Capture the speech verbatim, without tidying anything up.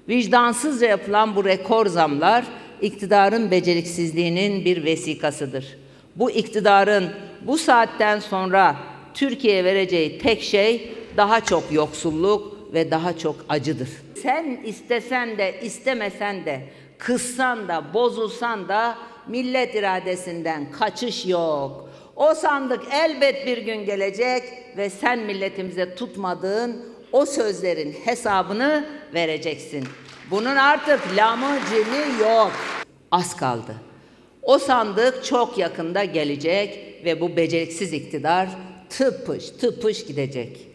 Vicdansızca yapılan bu rekor zamlar iktidarın beceriksizliğinin bir vesikasıdır. Bu iktidarın bu saatten sonra Türkiye'ye vereceği tek şey daha çok yoksulluk ve daha çok acıdır. Sen istesen de istemesen de, kızsan da bozulsan da millet iradesinden kaçış yok. O sandık elbet bir gün gelecek ve sen milletimize tutmadığın o sözlerin hesabını vereceksin. Bunun artık lamı cimi yok. Az kaldı. O sandık çok yakında gelecek ve bu beceriksiz iktidar tıpış tıpış gidecek.